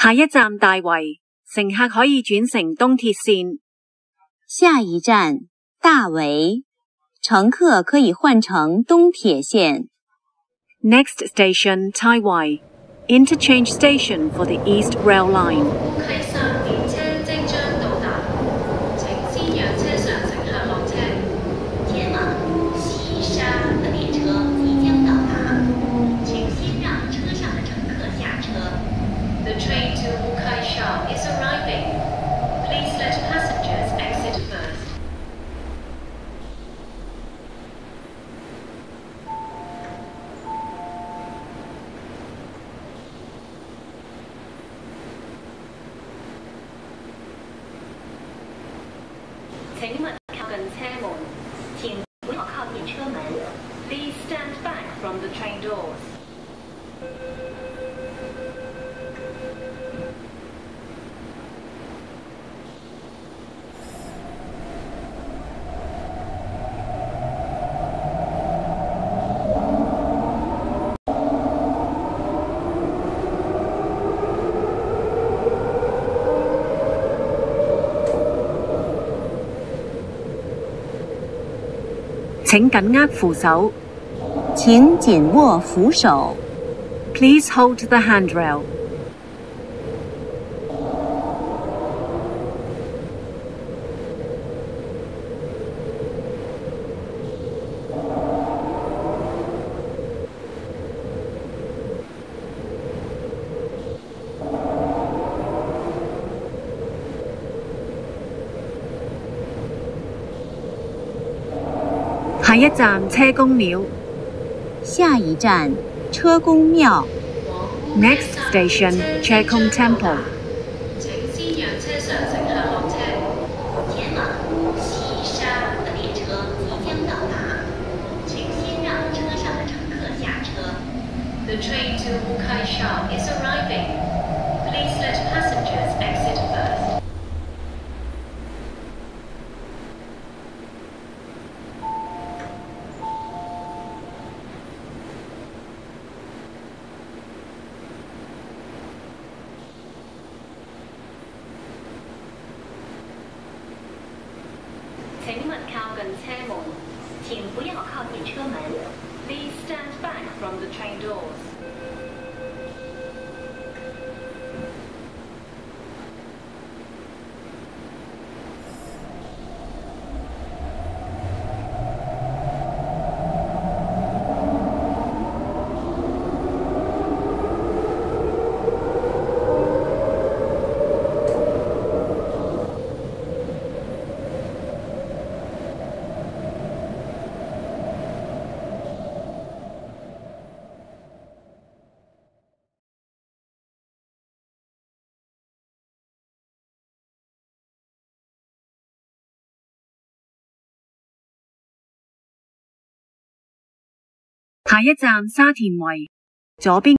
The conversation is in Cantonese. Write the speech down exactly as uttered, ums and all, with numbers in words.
下一站大围，乘客可以转乘东铁线。 下一站大围，乘客可以换乘东铁线。 Next station Taiwai, interchange station for the East Rail Line. 烏溪沙電車即將到達，請先讓車上乘客落車。 前往烏溪沙的列車即將到達，請先讓車上的乘客下車。 The train to Wukaisha is arriving. Please let passengers exit first. 請勿靠近車門，請不要靠近車門。 Please stand back from the train doors. 請緊握扶手。 請緊握扶手。 Please hold the handrail. 下一站車公廟。 下一站車公廟。 Next station車公 Temple. 請先讓車上乘客落車。 前往烏溪沙的列車即將到達，請先讓車上的乘客下車。 The train to Wukaisha is arriving. Please let passengers exit first. 請勿靠近車門，請不要靠近車門。 Please stand back from the train doors. 下一站沙田圍，左邊。